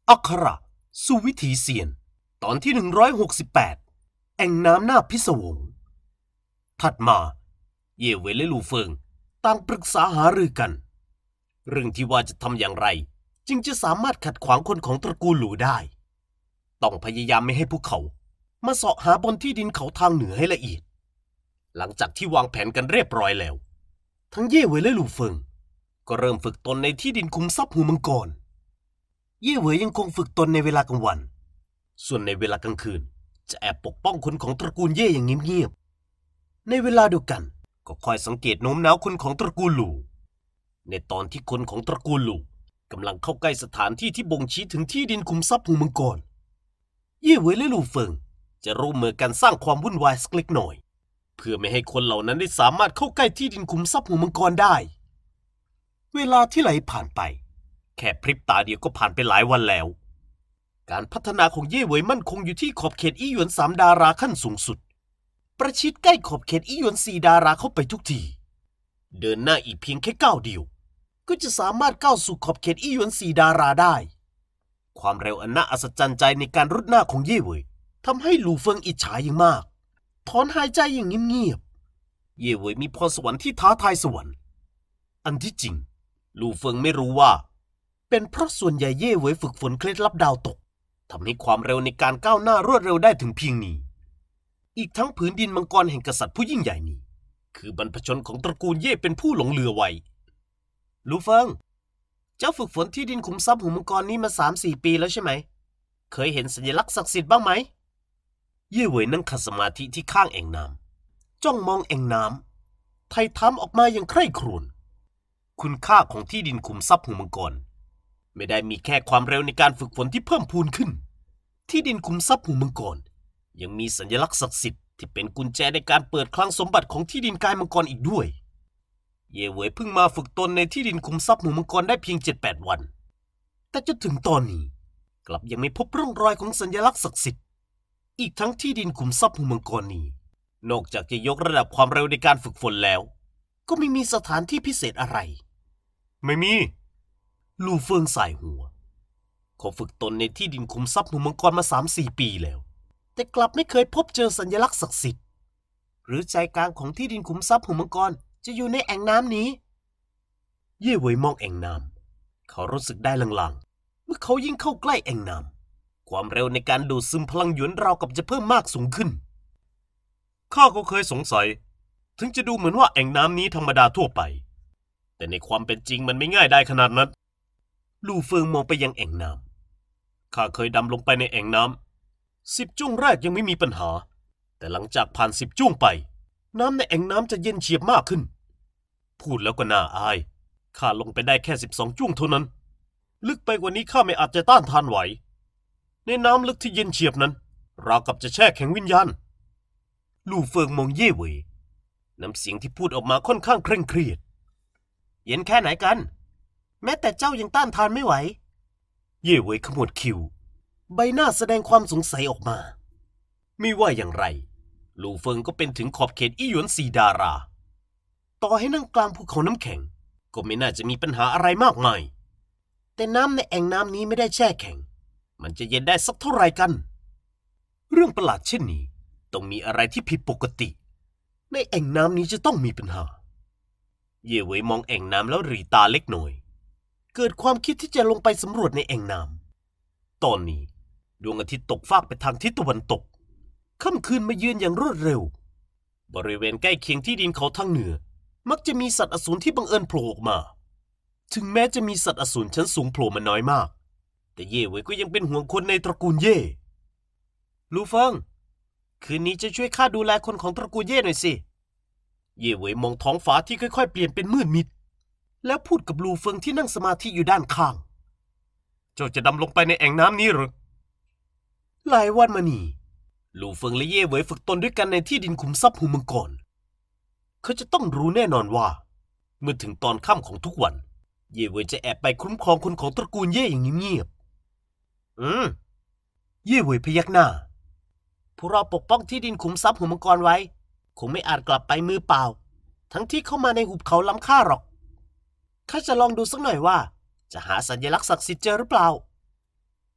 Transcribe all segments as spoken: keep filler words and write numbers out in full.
อักขระสู่วิถีเซียนตอนที่หนึ่งร้อยหกสิบแปดแอ่งน้ำหน้าพิศวงถัดมาเย่เว่ยและลู่เฟิงต่างปรึกษาหารือกันเรื่องที่ว่าจะทำอย่างไรจึงจะสามารถขัดขวางคนของตระกูลหลู่ได้ต้องพยายามไม่ให้พวกเขามาเสาะหาบนที่ดินเขาทางเหนือให้ละเอียดหลังจากที่วางแผนกันเรียบร้อยแล้วทั้งเย่เว่ยและลู่เฟิงก็เริ่มฝึกตนในที่ดินคุมทรัพย์หูมังกรเย่เว่ยยังคงฝึกตนในเวลากลางวันส่วนในเวลากลางคืนจะแอบปกป้องคนของตระกูลเย่อย่างเงียบๆในเวลาเดียวกันก็คอยสังเกตโน้มน้าวคนของตระกูลหลู่ในตอนที่คนของตระกูลหลู่กำลังเข้าใกล้สถานที่ที่บ่งชี้ถึงที่ดินคุมทรัพย์หูมังกรเย่เว่ยและลู่เฟิงจะร่วมมือกันสร้างความวุ่นวายสักเล็กน้อยเพื่อไม่ให้คนเหล่านั้นได้สามารถเข้าใกล้ที่ดินคุมทรัพย์หูมังกรได้เวลาที่ไหลผ่านไปแค่พริบตาเดียวก็ผ่านไปหลายวันแล้วการพัฒนาของเย่เว่ยมั่นคงอยู่ที่ขอบเขตอี้หยวนสามดาราขั้นสูงสุดประชิดใกล้ขอบเขตอี้หยวนสี่ดาราเข้าไปทุกทีเดินหน้าอีกเพียงแค่ก้าวเดียวก็จะสามารถก้าวสู่ขอบเขตอี้หยวนสี่ดาราได้ความเร็วอันน่าอัศจรรย์ใจในการรุดหน้าของเย่เว่ยทำให้หลู่เฟิงอิจฉาอย่างมากถอนหายใจอย่างเงียบๆเย่เว่ยมีพรสวรรค์ที่ท้าทายสวรรค์อันที่จริงหลู่เฟิงไม่รู้ว่าเป็นเพราะส่วนใหญ่เย่เว่ยฝึกฝนเคล็ดลับดาวตกทำให้ความเร็วในการก้าวหน้ารวดเร็วได้ถึงเพียงนี้อีกทั้งผืนดินมังกรแห่งกษัตริย์ผู้ยิ่งใหญ่นี้คือบรรพชนของตระกูลเย่เป็นผู้หลงเรือไว้หลู่เฟิงเจ้าฝึกฝนที่ดินขุมทรัพย์หูมังกรนี้มาสามสี่ปีแล้วใช่ไหมเคยเห็นสัญลักษณ์ศักดิ์สิทธิ์บ้างไหมเย่เว่ยนั่งขัดสมาธิที่ข้างแอ่งน้ำจ้องมองแอ่งน้ำไถ่ถามออกมาอย่างใคร่ครวญคุณค่าของที่ดินขุมทรัพย์หูมังกรไม่ได้มีแค่ความเร็วในการฝึกฝนที่เพิ่มพูนขึ้นที่ดินขุมทรัพย์หูมังกรยังมีสัญลักษณ์ศักดิ์สิทธิ์ที่เป็นกุญแจในการเปิดคลังสมบัติของที่ดินกายมังกรอีกด้วยเย่เว่ยเพิ่งมาฝึกตนในที่ดินขุมทรัพย์หูมังกรได้เพียง เจ็ดแปด วันแต่จนถึงตอนนี้กลับยังไม่พบร่องรอยของสัญลักษณ์ศักดิ์สิทธิ์อีกทั้งที่ดินขุมทรัพย์หูมังกรนี้นอกจากจะยกระดับความเร็วในการฝึกฝนแล้วก็ไม่มีสถานที่พิเศษอะไรไม่มีลู่เฟิงสายหัวเขาฝึกตนในที่ดินขุมทรัพย์หูมังกรมา สามสี่ ปีแล้วแต่กลับไม่เคยพบเจอสัญลักษณ์ศักดิ์สิทธิ์หรือใจกลางของที่ดินขุมทรัพย์หูมังกรจะอยู่ในแอ่งน้ำนี้เย่เว่ยมองแอ่งน้ำเขารู้สึกได้ลางๆเมื่อเขายิ่งเข้าใกล้แอ่งน้ำความเร็วในการดูดซึมพลังหยวนราวกับจะเพิ่มมากสูงขึ้นข้าก็เคยสงสัยถึงจะดูเหมือนว่าแอ่งน้ำนี้ธรรมดาทั่วไปแต่ในความเป็นจริงมันไม่ง่ายได้ขนาดนั้นลู่เฟิงมองไปยังแอ่งน้ำข้าเคยดำลงไปในแอ่งน้ำสิบจ้วงแรกยังไม่มีปัญหาแต่หลังจากผ่านสิบจ้วงไปน้ำในแอ่งน้ำจะเย็นเฉียบมากขึ้นพูดแล้วก็น่าอายข้าลงไปได้แค่สิบสองจ้วงเท่านั้นลึกไปกว่านี้ข้าไม่อาจจะต้านทานไหวในน้ำลึกที่เย็นเฉียบนั้นราวกับจะแช่แข็งวิญญาณลู่เฟิงมองเย่เว่ยน้ำเสียงที่พูดออกมาค่อนข้างเคร่งเครียดเย็นแค่ไหนกันแม้แต่เจ้ายังต้านทานไม่ไหวเย่เว่ยขมวดคิ้วใบหน้าแสดงความสงสัยออกมาไม่ว่าอย่างไรลู่เฟิงก็เป็นถึงขอบเขตอี้หยวนสี่ดาราต่อให้นั่งกลางภูเขาน้ำแข็งก็ไม่น่าจะมีปัญหาอะไรมากมายแต่น้ำในแอ่งน้ำนี้ไม่ได้แช่แข็งมันจะเย็นได้สักเท่าไหร่กันเรื่องประหลาดเช่นนี้ต้องมีอะไรที่ผิดปกติในแอ่งน้ำนี้จะต้องมีปัญหาเย่เว่ยมองแอ่งน้ำแล้วหรี่ตาเล็กน้อยเกิดความคิดที่จะลงไปสำรวจในแอ่งน้ำตอนนี้ดวงอาทิตย์ตกฟากไปทางทิศตะวันตกค่ำคืนมาเยือนอย่างรวดเร็วบริเวณใกล้เคียงที่ดินเขาทางเหนือมักจะมีสัตว์อสูรที่บังเอิญโผล่ออกมาถึงแม้จะมีสัตว์อสูรชั้นสูงโผล่มาน้อยมากแต่เย่เว่ยก็ยังเป็นห่วงคนในตระกูลเย่ลู่เฟิงคืนนี้จะช่วยข้าดูแลคนของตระกูลเย่หน่อยสิเย่เว่ยมองท้องฟ้าที่ค่อยๆเปลี่ยนเป็นมืดมิดแล้วพูดกับลู่เฟิงที่นั่งสมาธิอยู่ด้านข้างเจ้าจะดำลงไปในแอ่งน้ำนี้หรือหลายวันมานี้ลู่เฟิงและเย่เว่ยฝึกตนด้วยกันในที่ดินขุมทรัพย์หูมังกรเขาจะต้องรู้แน่นอนว่าเมื่อถึงตอนค่ำของทุกวันเย่เว่ยจะแอบไปคุ้มครองคนของตระกูลเย่อย่างเงียบๆอืมเย่เว่ยพยักหน้าพวกเราปกป้องที่ดินขุมทรัพย์หูมังกรไว้คงไม่อาจกลับไปมือเปล่าทั้งที่เข้ามาในหุบเขาล้ำค่าหรอกข้าจะลองดูสักหน่อยว่าจะหาสัญลักษณ์ศักดิ์สิทธิ์เจอหรือเปล่า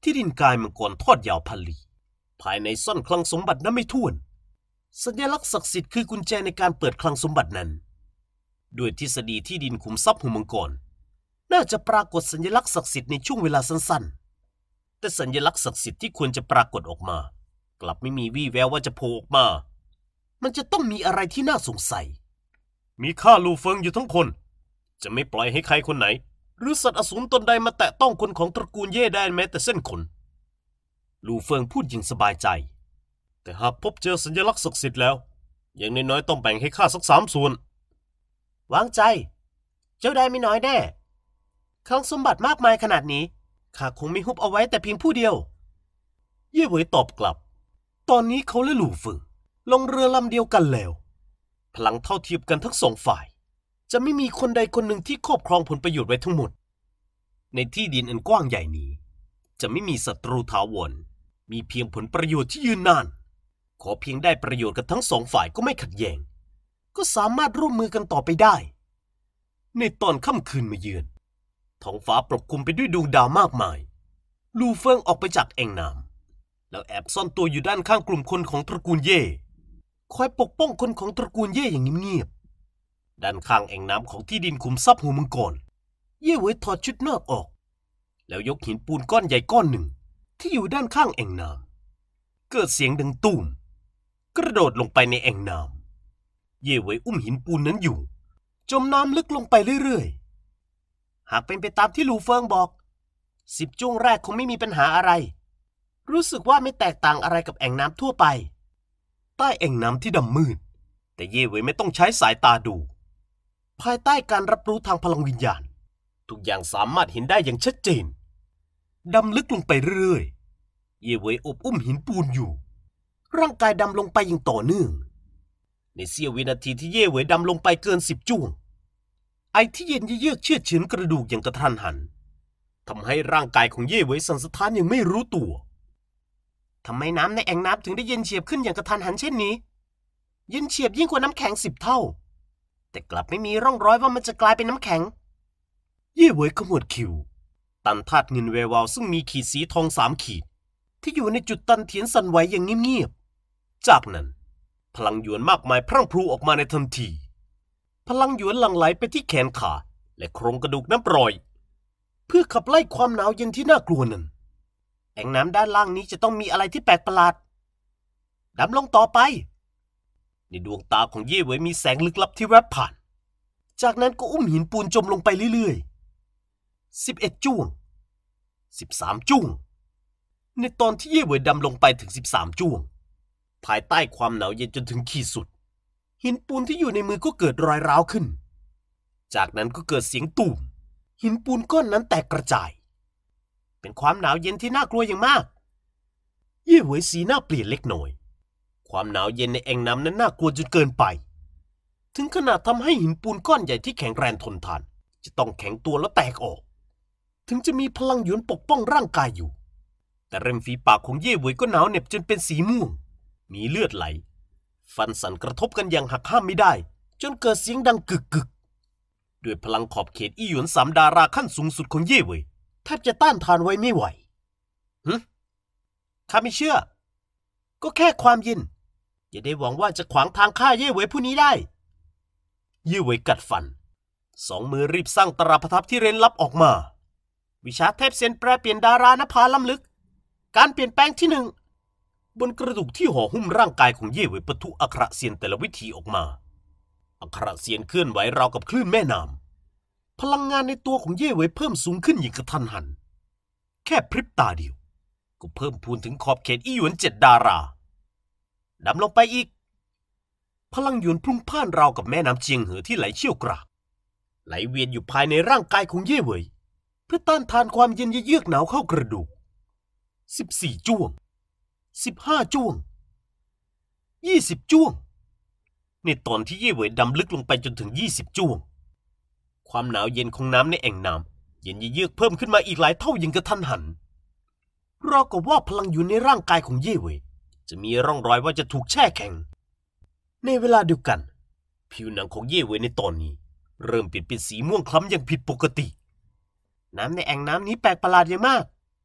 ที่ดินกายมังกรทอดยาวพันลี้ภายในซ่อนคลังสมบัตินั้นไม่ถ้วนสัญลักษณ์ศักดิ์สิทธิ์คือกุญแจในการเปิดคลังสมบัตินั้นด้วยทฤษฎีที่ดินขุมทรัพย์หัวมังกรน่าจะปรากฏสัญลักษณ์ศักดิ์สิทธิ์ในช่วงเวลาสั้นๆแต่สัญลักษณ์ศักดิ์สิทธิ์ที่ควรจะปรากฏออกมากลับไม่มีวี่แววว่าจะโผล่ออกมามันจะต้องมีอะไรที่น่าสงสัยมีข้าลู่เฟิงอยู่ทั้งคนจะไม่ปล่อยให้ใครคนไหนหรือสัตว์อสูรตนใดมาแตะต้องคนของตระกูลเย่ได้แม้แต่เส้นขนลู่เฟิงพูดอย่างสบายใจแต่หากพบเจอสัญลักษณ์ศักดิ์สิทธิ์แล้วอย่างน้อยๆต้องแบ่งให้ข้าสักสามส่วนวางใจเจ้าได้ไม่น้อยแน่คลังสมบัติมากมายขนาดนี้ข้าคงไม่ฮุบเอาไว้แต่เพียงผู้เดียวเย่เหวยตอบกลับตอนนี้เขาและลู่เฟิงลงเรือลำเดียวกันแล้วพลังเท่าเทียมกันทั้งสองฝ่ายจะไม่มีคนใดคนหนึ่งที่ครอบครองผลประโยชน์ไว้ทั้งหมดในที่ดินอันกว้างใหญ่นี้จะไม่มีศัตรูถาวรมีเพียงผลประโยชน์ที่ยืนนานขอเพียงได้ประโยชน์กันทั้งสองฝ่ายก็ไม่ขัดแย้งก็สามารถร่วมมือกันต่อไปได้ในตอนค่ำคืนมาเยือนท้องฟ้าปกคลุมไปด้วยดวงดาวมากมายลู่เฟิงออกไปจากแอ่งน้ำแล้วแอบซ่อนตัวอยู่ด้านข้างกลุ่มคนของตระกูลเย่คอยปกป้องคนของตระกูลเย่อย่างเงียบๆด้านข้างแอ่งน้ำของที่ดินขุมทรัพย์หัวมังกรเย่เหวยถอดชุดนอกออกแล้วยกหินปูนก้อนใหญ่ก้อนหนึ่งที่อยู่ด้านข้างแอ่งน้ำเกิดเสียงดังตูมกระโดดลงไปในแอ่งน้ำเย่เหวยอุ้มหินปูนนั้นอยู่จมน้ำลึกลงไปเรื่อยๆหากเป็นไปตามที่ลู่เฟิงบอกสิบจ้วงแรกคงไม่มีปัญหาอะไรรู้สึกว่าไม่แตกต่างอะไรกับแอ่งน้ำทั่วไปใต้แอ่งน้ำที่ดำมืดแต่เย่เหวยไม่ต้องใช้สายตาดูภายใต้การรับรู้ทางพลังวิญญาณทุกอย่างสามารถเห็นได้อย่างชัดเจนดำลึกลงไปเรื่อยๆเย่เหวยอบอุ้มหินปูนอยู่ร่างกายดำลงไปอย่างต่อเนื่องในเสี้ยววินาทีที่เย่เหวยดำลงไปเกินสิบจ้วงไอที่เย็นเยือกเชือดเฉือนกระดูกอย่างกระทันหันทำให้ร่างกายของเย่เหวยสั่นสะท้านอย่างไม่รู้ตัวทำไมน้ำในแอ่งน้ำถึงได้เย็นเฉียบขึ้นอย่างกระทันหันเช่นนี้เย็นเฉียบยิ่งกว่าน้ำแข็งสิบเท่าแต่กลับไม่มีร่องรอยว่ามันจะกลายเป็นน้ำแข็งเย่เหวยขมวดคิ้วตันธาตุเงินแวววาวซึ่งมีขีดสีทองสามขีดที่อยู่ในจุดตันเทียนสั่นไหวอย่างเงียบๆจากนั้นพลังหยวนมากมายพรั่งพรูออกมาในทันทีพลังหยวนหลั่งไหลไปที่แขนขาและโครงกระดูกน้ำปร่อยเพื่อขับไล่ความหนาวเย็นที่น่ากลัวนั้นแอ่งน้ำด้านล่างนี้จะต้องมีอะไรที่แปลกประหลาดดำลงต่อไปในดวงตาของเย่เหวยมีแสงลึกลับที่แวบผ่านจากนั้นก็อุ้มหินปูนจมลงไปเรื่อยๆสิบเอ็ดจ้วงสิบสามจ้วงในตอนที่เย่เหวยดำลงไปถึงสิบสามจ้วงภายใต้ความหนาวเย็นจนถึงขีดสุดหินปูนที่อยู่ในมือก็เกิดรอยร้าวขึ้นจากนั้นก็เกิดเสียงตูมหินปูนก้อนนั้นแตกกระจายเป็นความหนาวเย็นที่น่ากลัวอย่างมากเย่เหวยสีหน้าเปลี่ยนเล็กน้อยความหนาวเย็นในแอ่งน้ำนั้นน่ากลัวจนเกินไปถึงขนาดทำให้หินปูนก้อนใหญ่ที่แข็งแรงทนทานจะต้องแข็งตัวแล้วแตกออกถึงจะมีพลังหยวนปกป้องร่างกายอยู่แต่ริมฝีปากของเย่เหวยก็หนาวเหน็บจนเป็นสีม่วงมีเลือดไหลฟันสั่นกระทบกันอย่างหักห้ามไม่ได้จนเกิดเสียงดังกึกกึกด้วยพลังขอบเขตอี้หยวนสามดาราขั้นสูงสุดของเย่เหวยแทบจะต้านทานไว้ไม่ไหวฮึข้าไม่เชื่อก็แค่ความเย็นอย่าได้หวังว่าจะขวางทางข้าเย่เหวยผู้นี้ได้เย่เหวยกัดฟันสองมือรีบสร้างตราประทับที่เร้นลับออกมาวิชาเทพเซียนแปรเปลี่ยนดารานภาล้ำลึกการเปลี่ยนแปลงที่หนึ่งบนกระดูกที่ห่อหุ้มร่างกายของเย่เหวยปะทุอัคระเซียนแต่ละวิธีออกมาอัคระเซียนเคลื่อนไหวราวกับคลื่นแม่น้ำพลังงานในตัวของเย่เหวยเพิ่มสูงขึ้นอย่างกระทันหันแค่พริบตาเดียวก็เพิ่มพูนถึงขอบเขตอี้หยวนเจ็ดดาราดำลงไปอีกพลังหยวนพุ่งพ่านราวกับแม่น้ำเจียงเหอที่ไหลเชี่ยวกรากไหลเวียนอยู่ภายในร่างกายของเย่เหวยเพื่อต้านทานความเย็นเยือกหนาวเข้ากระดูกสิบสี่จ้วงสิบห้าจ้วงยี่สิบจ้วงในตอนที่เย่เหวยดำลึกลงไปจนถึงยี่สิบจ้วงความหนาวเย็นของน้ำในแอ่งน้ำเย็นเยือกเพิ่มขึ้นมาอีกหลายเท่าอย่างกระทันหันราวกับว่าพลังอยู่ในร่างกายของเย่เหวยจะมีร่องรอยว่าจะถูกแช่แข็งในเวลาเดียวกันผิวหนังของเย่เหวยในตอนนี้เริ่มเปลี่ยนเป็นสีม่วงคล้ำอย่างผิดปกติน้ำในแอ่งน้ำนี้แปลกประหลาดอย่างมาก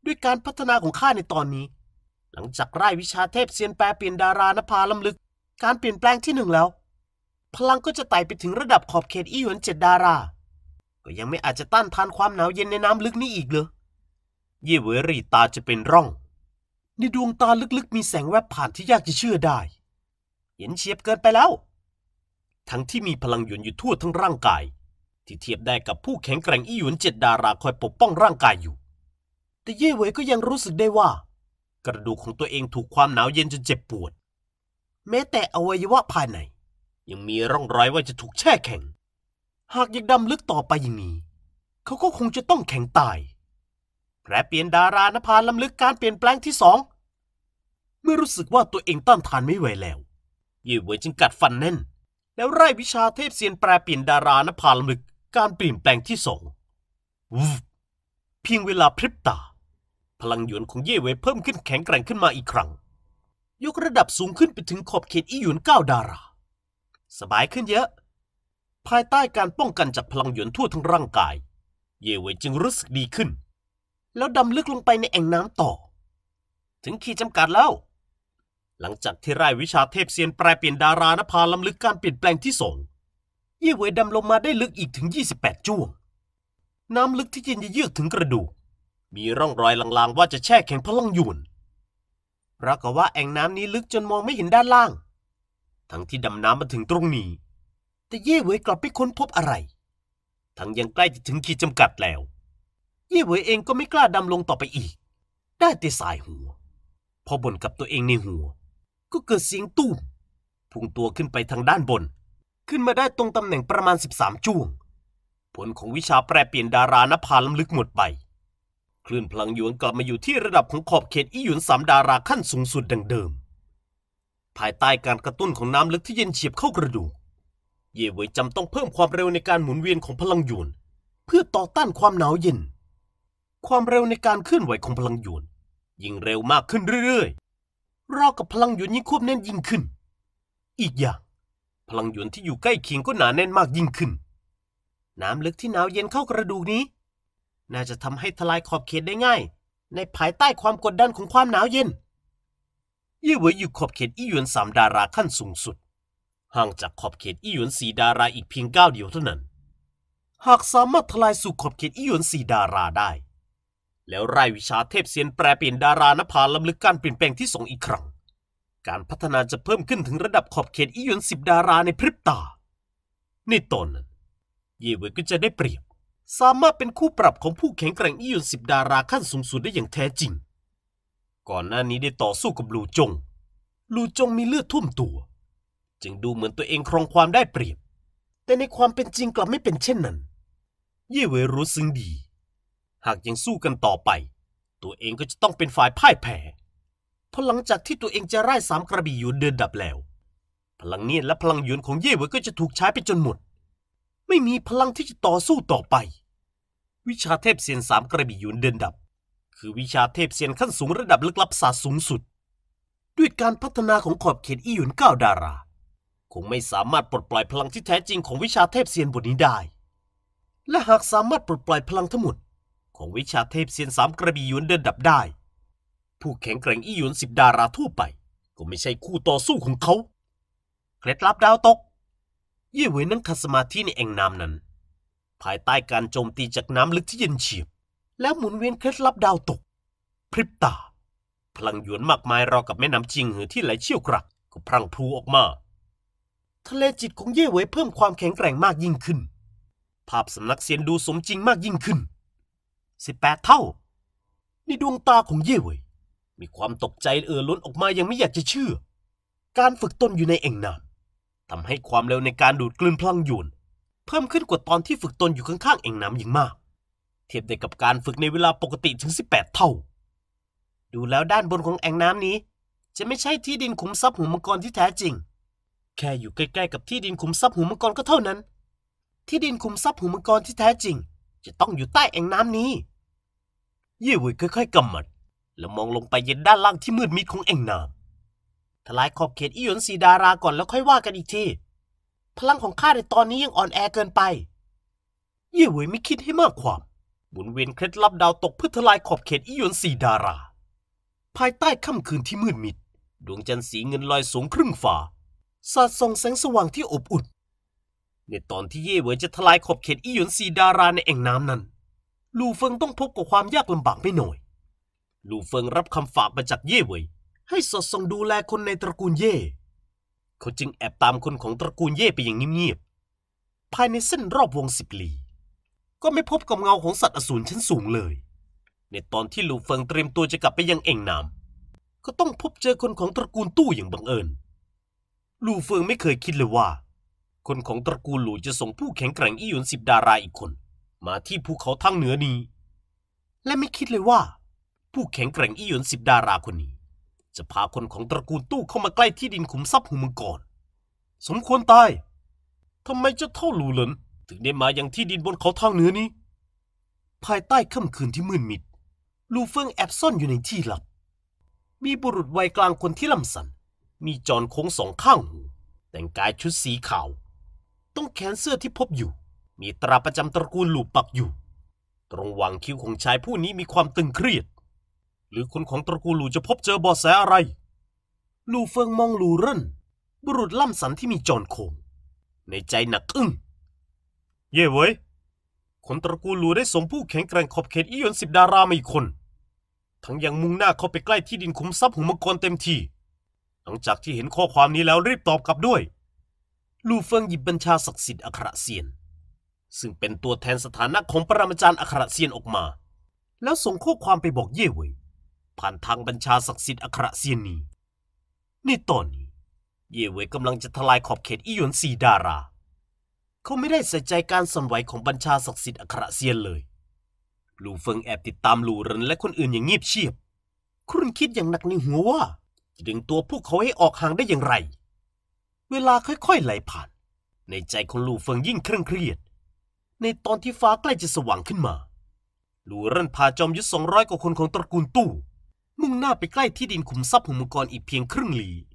ด้วยการพัฒนาของข้าในตอนนี้หลังจากไร้วิชาเทพเซียนแปลเปลี่ยนดารานภาล้ำลึกการเปลี่ยนแปลงที่หนึ่งแล้วพลังก็จะไต่ไปถึงระดับขอบเขตอี้หยวนเจ็ดดาราก็ยังไม่อาจจะต้านทานความหนาวเย็นในน้ำลึกนี้อีกเลยเย่เหวยรีตาจะเป็นร่องในดวงตาลึกๆมีแสงแวบผ่านที่ยากจะเชื่อได้เห็นเฉียบเกินไปแล้วทั้งที่มีพลังหยวนอยู่ทั่วทั้งร่างกายที่เทียบได้กับผู้แข็งแกร่งอี้หยวนเจ็ดดาราคอยปกป้องร่างกายอยู่แต่เย่เหวยก็ยังรู้สึกได้ว่ากระดูกของตัวเองถูกความหนาวเย็นจนเจ็บปวดแม้แต่อวัยวะภายในยังมีร่องรอยว่าจะถูกแช่แข็งหากยังดำลึกต่อไปอย่างนี้เขาก็คงจะต้องแข็งตายแปรเปลี่ยนดารานภาล้ำลึกการเปลี่ยนแปลงที่สองเมื่อรู้สึกว่าตัวเองต้านทานไม่ไหวแล้วเย่เหวยจึงกัดฟันแน่นแล้วไร้วิชาเทพเซียนแปรเปลี่ยนดารานภาล้ำลึกการเปลี่ยนแปลงที่สองเพียงเวลาพริบตาพลังหยวนของเย่เหวยเพิ่มขึ้นแข็งแกร่งขึ้นมาอีกครั้งยกระดับสูงขึ้นไปถึงขอบเขตอี้หยวนเก้าดาราสบายขึ้นเยอะภายใต้การป้องกันจากพลังหยวนทั่วทั้งร่างกายเย่เหวยจึงรู้สึกดีขึ้นแล้วดำลึกลงไปในแอ่งน้ำต่อถึงขีดจำกัดแล้วหลังจากที่ไร้วิชาเทพเซียนแปลเปลี่ยนดารานภาล้ำลึกการเปลี่ยนแปลงที่สองเย่เหวยดำลงมาได้ลึกอีกถึงยี่สิบแปดจ้วงน้ำลึกที่เย็นเยือกถึงกระดูกมีร่องรอยลางๆว่าจะแช่แข็งพลังหยวนปรากฏว่าแอ่งน้ำนี้ลึกจนมองไม่เห็นด้านล่างทั้งที่ดำน้ำมาถึงตรงนี้แต่เย่เหวยกลับไม่ค้นพบอะไรทั้งยังใกล้จะถึงขีดจำกัดแล้วเย่เหวยเองก็ไม่กล้าดำลงต่อไปอีกได้แต่สายหัวพอบ่นกับตัวเองในหัวก็เกิดเสียงตุ้มพุ่งตัวขึ้นไปทางด้านบนขึ้นมาได้ตรงตำแหน่งประมาณสิบสามจ้วงผลของวิชาแปรเปลี่ยนดารานภาล้ำลึกหมดไปคลื่นพลังหยวนกลับมาอยู่ที่ระดับของขอบเขตอี้หยวนสามดาราขั้นสูงสุดดังเดิมภายใต้การกระตุ้นของน้ำลึกที่เย็นเฉียบเข้ากระดูกเย่เหวยจำต้องเพิ่มความเร็วในการหมุนเวียนของพลังหยวนเพื่อต่อต้านความหนาวเย็นความเร็วในการเคลื่อนไหวของพลังหยวนยิ่งเร็วมากขึ้นเรื่อยๆราวกับพลังหยวนยิ่งควบแน่นยิ่งขึ้นอีกอย่างพลังหยวนที่อยู่ใกล้เคียงก็หนาแน่นมากยิ่งขึ้นน้ำลึกที่หนาวเย็นเข้ากระดูกนี้น่าจะทำให้ทลายขอบเขตได้ง่ายในภายใต้ความกดดันของความหนาวเย็นเย่เหวยอยู่ขอบเขตอี้หยวนสามดาราขั้นสูงสุดห่างจากขอบเขตอี้หยวนสี่ดาราอีกเพียงก้าวเดียวเท่านั้นหากสามารถทลายสู่ขอบเขตอี้หยวนสี่ดาราได้แล้วไร้วิชาเทพเซียนแปรเปลี่ยนดารานภาล้ำลึกการเปลี่ยนแปลงที่สองอีกครั้งการพัฒนาจะเพิ่มขึ้นถึงระดับขอบเขตอี้หยวนสิบดาราในพริบตาในตอนนั้นเย่เหวยก็จะได้เปรียบสามารถเป็นคู่ปรับของผู้แข็งแกร่งอี้หยวนสิบดาราขั้นสูงสุดได้อย่างแท้จริงก่อนหน้านี้ได้ต่อสู้กับลูจงลูจงมีเลือดท่วมตัวจึงดูเหมือนตัวเองครองความได้เปรียบแต่ในความเป็นจริงกลับไม่เป็นเช่นนั้นเย่เหวยรู้ซึ้งดีหากยังสู้กันต่อไปตัวเองก็จะต้องเป็นฝ่ายพ่ายแพ้เพราะหลังจากที่ตัวเองจะไล่สามกระบี่หยวนเดินดับแล้วพลังเนียนและพลังหยวนของเย่เหวยก็จะถูกใช้ไปจนหมดไม่มีพลังที่จะต่อสู้ต่อไปวิชาเทพเซียนสามกระบี่หยวนเดินดับคือวิชาเทพเซียนขั้นสูงระดับลึกลับศาสตร์สูงสุดด้วยการพัฒนาของขอบเขตอี้หยวนเก้าดาราคงไม่สามารถปลดปล่อยพลังที่แท้จริงของวิชาเทพเซียนบทนี้ได้และหากสามารถปลดปล่อยพลังทั้งหมดของวิชาเทพเซียนสามกระบี่หยวนเดินดับได้ผู้แข็งแกร่งอี้หยวนสิบดาราทั่วไปก็ไม่ใช่คู่ต่อสู้ของเขาเคล็ดลับดาวตกเย่เหวยนั่งขัดสมาธิในแอ่งน้ำนั้นภายใต้การโจมตีจากน้ำลึกที่เย็นเฉียบแล้วหมุนเวียนเคล็ดลับดาวตกพริบตาพลังหยวนมากมายราวกับแม่น้ำจิงหือที่ไหลเชี่ยวกรากก็พรั่งพรูออกมาทะเลจิตของเย่เหวยเพิ่มความแข็งแกร่งมากยิ่งขึ้นภาพสำนักเซียนดูสมจริงมากยิ่งขึ้นสิบแปดเท่าในดวงตาของเย่เหวยมีความตกใจเอ่อล้นออกมายังไม่อยากจะเชื่อการฝึกตนอยู่ในแอ่งน้ำทำให้ความเร็วในการดูดกลืนพลังหยวนเพิ่มขึ้นกว่าตอนที่ฝึกตนอยู่ข้างๆแอ่งน้ำอย่างมากเทียบได้กับการฝึกในเวลาปกติถึงสิบแปดเท่าดูแล้วด้านบนของแอ่งน้ำนี้จะไม่ใช่ที่ดินขุมทรัพย์หูมังกรที่แท้จริงแค่อยู่ใกล้ๆกับที่ดินขุมทรัพย์หูมังกรก็เท่านั้นที่ดินขุมทรัพย์หูมังกรที่แท้จริงจะต้องอยู่ใต้แอ่งน้ำนี้เย่เหวยค่อยๆกำหมัดแล้วมองลงไปเย็นด้านล่างที่มืดมิดของแอ่งน้ำทลายขอบเขตอี้หยวนสีดาราก่อนแล้วค่อยว่ากันอีกทีพลังของข้าในตอนนี้ยังอ่อนแอเกินไปเย่เหวยไม่คิดให้มากความหมุนเวียนเคล็ดลับดาวตกเพื่อทลายขอบเขตอิหยวนซีดาราภายใต้ค่ำคืนที่มืดมิดดวงจันทร์สีเงินลอยสูงครึ่งฟ้าสาดส่องแสงสว่างที่อบอุ่นในตอนที่เย่เหวยจะทลายขอบเขตอิหยวนซีดาราในแอ่งน้ำนั้นลู่เฟิงต้องพบกับความยากลำบากไม่น้อยลู่เฟิงรับคำฝากมาจากเย่เหวยให้สอดส่องดูแลคนในตระกูลเย่เขาจึงแอบตามคนของตระกูลเย่ไปอย่างเงียบๆภายในเส้นรอบวงสิบลี้ก็ไม่พบกับเงาของสัตว์อสูรชั้นสูงเลยในตอนที่ลู่เฟิงเตรียมตัวจะกลับไปยังแอ่งน้ำก็ต้องพบเจอคนของตระกูลตู้อย่างบังเอิญลู่เฟิงไม่เคยคิดเลยว่าคนของตระกูลหลู่จะส่งผู้แข็งแกร่งอิหยวนสิบดาราอีกคนมาที่ภูเขาทางเหนือนี้และไม่คิดเลยว่าผู้แข็งแกร่งอิหยวนสิบดาราคนนี้จะพาคนของตระกูลตู้เข้ามาใกล้ที่ดินขุมทรัพย์หูมังกรสมควรตายทำไมเจ้าเท่าหลู่เหลินถึงได้มายังที่ดินบนเขาทางเหนือนี้ภายใต้ค่ำคืนที่มืดมิดลู่เฟิงแอบซ่อนอยู่ในที่ลับมีบุรุษวัยกลางคนที่ลำสันมีจอนโค้งสองข้างหูแต่งกายชุดสีขาวต้องแขนเสื้อที่พบอยู่มีตราประจำตระกูลหลู่ปักอยู่ตรงหว่างคิ้วของชายผู้นี้มีความตึงเครียดหรือคนของตระกูลหลู่จะพบเจอเบาะแสอะไรลู่เฟิงมองหลู่เร่นบุรุษล่ำสันที่มีจอนโค้งในใจหนักอึ้งเย่เว้ยคนตระกูลหลู่ได้ส่งผู้แข็งแกร่งขอบเขตอิหยวนสิบดารามาอีกคนทั้งยังมุ่งหน้าเข้าไปใกล้ที่ดินขุมทรัพย์หูมังกรเต็มทีหลังจากที่เห็นข้อความนี้แล้วรีบตอบกลับด้วยลู่เฟิงหยิบบัญชาศักดิ์สิทธิ์อัครเซียนซึ่งเป็นตัวแทนสถานะของปรมาจารย์อัครเซียนออกมาแล้วส่งข้อความไปบอกเย่เว่ยผ่านทางบัญชาศักดิ์สิทธิ์อัครเซียนนี้ในตอนนี้เย่เว่ยกำลังจะทลายขอบเขตอิหยวนซีดาราเขาไม่ได้ใส่ใจการสั่นไหวของบัญชาศักดิ์สิทธิ์อัครเซียนเลยลู่เฟิงแอบติดตามหลู่เหรินและคนอื่นอย่างเงียบเชียบครุ่นคิดอย่างหนักในหัวว่าจะดึงตัวพวกเขาให้ออกห่างได้อย่างไรเวลาค่อยๆไหลผ่านในใจของลู่เฟิงยิ่งเคร่งเครียดในตอนที่ฟ้าใกล้จะสว่างขึ้นมาหลู่เรินพาจอมยุทธสองร้อยกว่าคนของตระกูลตู้มุ่งหน้าไปใกล้ที่ดินขุมทรัพย์หูมังกรอีกเพียงครึ่งลี้